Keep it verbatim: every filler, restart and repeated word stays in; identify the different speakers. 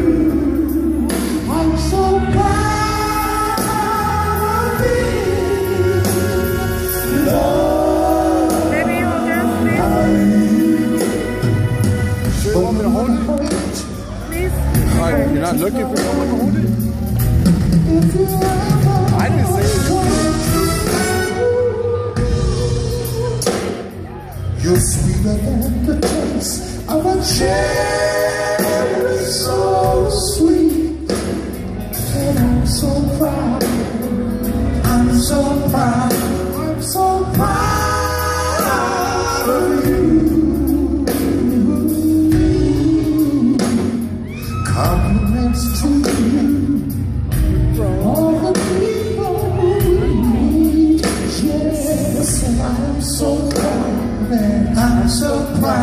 Speaker 1: I'm so proud of you. Love.
Speaker 2: Maybe you'll dance me.
Speaker 3: So you want me to hold it?
Speaker 2: Please.
Speaker 3: Alright, you're not looking for someone to hold it? I didn't say it.
Speaker 1: You're sweeter than the taste of a cherry, so sweet. And I'm so proud, I'm so proud, I'm so proud of you. Compliments to you from all the people we meet. Yes, and I'm so proud, and I'm so proud.